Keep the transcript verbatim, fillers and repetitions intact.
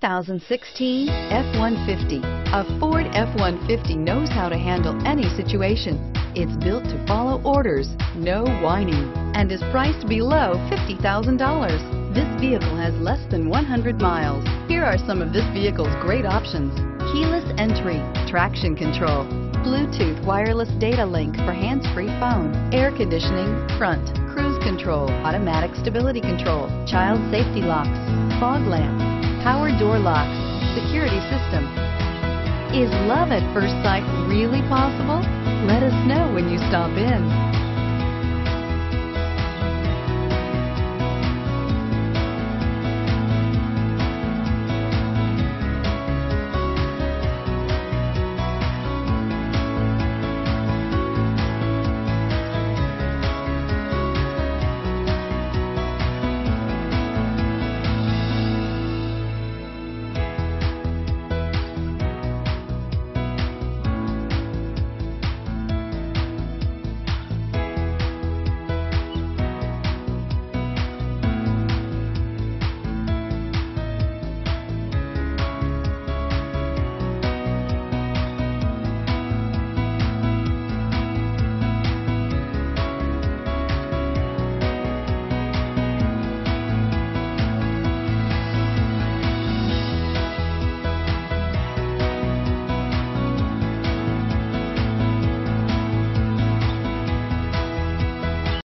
thousand sixteen F one fifty. A Ford F one fifty knows how to handle any situation. It's built to follow orders, no whining, and is priced below fifty thousand dollars. This vehicle has less than one hundred miles. Here are some of this vehicle's great options: keyless entry, traction control, Bluetooth wireless data link for hands-free phone, air conditioning, front, cruise control, automatic stability control, child safety locks, fog lamps, power door locks, security system. Is love at first sight really possible? Let us know when you stop in.